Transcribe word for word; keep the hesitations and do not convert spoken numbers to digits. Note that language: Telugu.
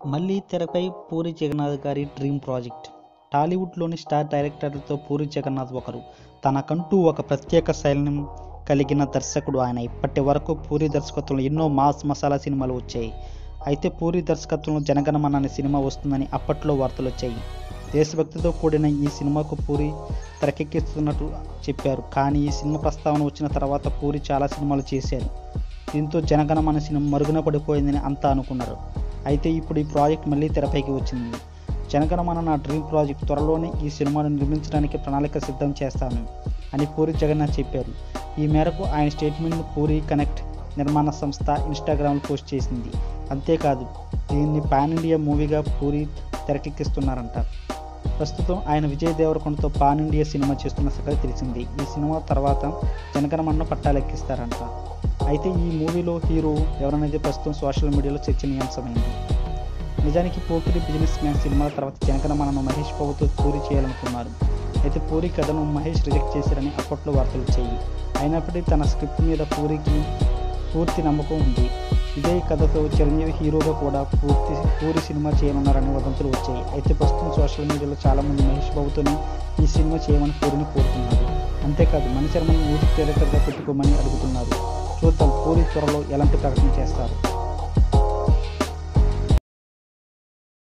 మళ్ళీ తెరపై పూరి జగన్నాథ్ గారి డ్రీమ్ ప్రాజెక్ట్. టాలీవుడ్లోని స్టార్ డైరెక్టర్లతో పూరి జగన్నాథ్ ఒకరు. తనకంటూ ఒక ప్రత్యేక శైలిని కలిగిన దర్శకుడు ఆయన. ఇప్పటి వరకు పూరి దర్శకత్వంలో ఎన్నో మాస్ మసాలా సినిమాలు వచ్చాయి. అయితే పూరి దర్శకత్వంలో జనగణమన అనే సినిమా వస్తుందని అప్పట్లో వార్తలు వచ్చాయి. దేశభక్తితో కూడిన ఈ సినిమాకు పూరి తెరకెక్కిస్తున్నట్టు చెప్పారు. కానీ ఈ సినిమా ప్రస్తావన వచ్చిన తర్వాత పూరి చాలా సినిమాలు చేశారు. దీంతో జనగణమన సినిమా మరుగున పడిపోయిందని అంతా అనుకున్నారు. అయితే ఇప్పుడు ఈ ప్రాజెక్ట్ మళ్ళీ తెరపైకి వచ్చింది. జనగణమన నా డ్రీమ్ ప్రాజెక్ట్. త్వరలోనే ఈ సినిమాను నిర్మించడానికి ప్రణాళిక సిద్ధం చేస్తాను అని పూరి జగన్నాథ్ చెప్పారు. ఈ మేరకు ఆయన స్టేట్మెంట్ను పూరి కనెక్ట్ నిర్మాణ సంస్థ ఇన్స్టాగ్రామ్లో పోస్ట్ చేసింది. అంతేకాదు, దీన్ని పాన్ ఇండియా మూవీగా పూరి తెరకెక్కిస్తున్నారంట. ప్రస్తుతం ఆయన విజయ్ దేవరకొండతో పాన్ ఇండియా సినిమా చేస్తున్న సంగతి తెలిసింది. ఈ సినిమా తర్వాత జనగణమనను పట్టాలెక్కిస్తారంట. అయితే ఈ మూవీలో హీరో ఎవరనేది ప్రస్తుతం సోషల్ మీడియాలో చర్చనీయాంశమైంది. నిజానికి పోకిరి బిజినెస్ మ్యాన్ సినిమా తర్వాత జనగణమనను మహేష్ బాబుతో పూరి చేయాలనుకున్నారు. అయితే పూరి కథను మహేష్ రిజెక్ట్ చేశారని అప్పట్లో వార్తలు వచ్చాయి. అయినప్పటికీ తన స్క్రిప్ట్ మీద పూరికి పూర్తి నమ్మకం ఉంది. ఇదే కథతో చిరంజీవి హీరోగా కూడా పూర్తి పూరి సినిమా చేయనున్నారని వదంతులు వచ్చాయి. అయితే ప్రస్తుతం సోషల్ మీడియాలో చాలామంది మహేష్ బాబుతోనే ఈ సినిమా చేయమని పూరిని కోరుతున్నారు. అంతేకాదు, మణిశర్మను మ్యూజిక్ డైరెక్టర్గా పెట్టుకోమని అడుగుతున్నారు. చూద్దాం పూరి త్వరలో ఎలాంటి ప్రకటన చేస్తారు.